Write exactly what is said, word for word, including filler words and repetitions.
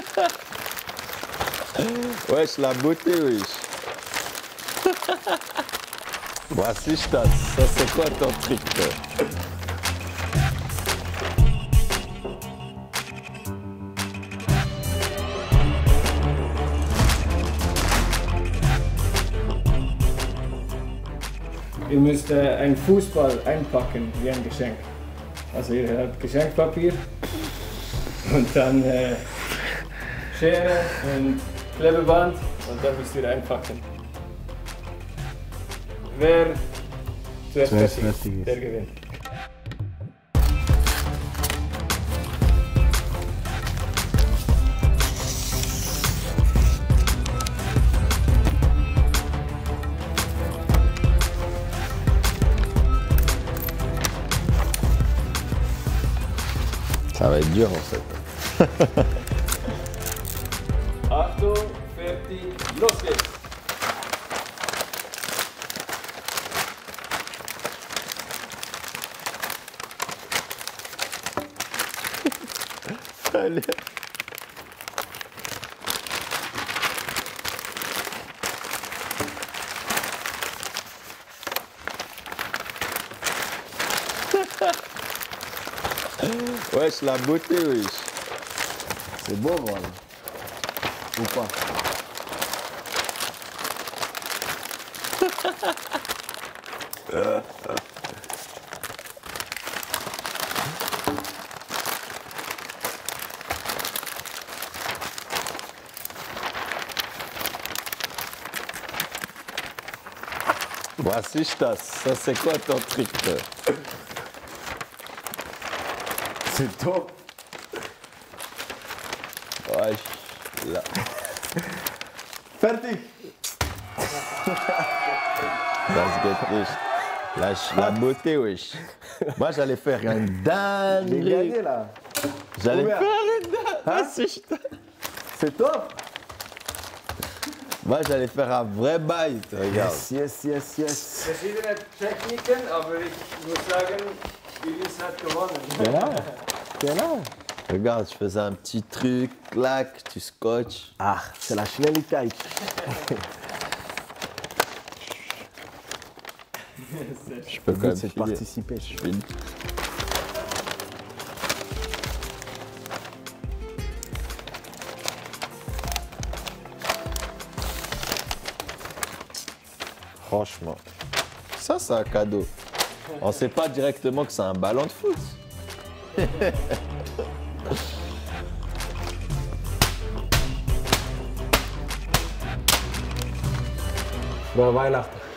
Wesh, la beauté, wesh. Voici, je tasse. Ça, c'est quoi ton truc, toi? Ihr müsst äh, einen Fußball einpacken wie ein Geschenk. Also ihr habt Geschenkpapier und dann äh, Schere und Klebeband und dann müsst ihr einpacken. Wer zuerst Zuerst fertig fertig ist, ist. der gewinnt. Ça va être dur, en fait. Achtung, fertig, los geht's! Allez. Wesh, la beauté, wesh. C'est beau, voilà. Ou pas? Voici, je tasse. Ça, c'est quoi ton truc, toi? C'est top. Wesh, là. Fertig. Das geht nicht. La, la beauté, wesh. Moi, j'allais faire un J'ai dingue. gagné là. J'allais Combien? faire un dingue. Hein? Voici, je tasse. C'est top. Moi, j'allais faire un vrai bail, regarde. Yes, yes, yes, yes. Verschiedene Techniken, aber ich muss sagen, Iris hat gewonnen. Genau. Genau. Regarde, je faisais un petit truc, clac, tu scotches. Ah, c'est la Schnelligkeit. Je peux Le quand but, même c'est de filer. participer. Je file. Franchement, ça c'est un cadeau. On sait pas directement que c'est un ballon de foot. Frohe Weihnachten.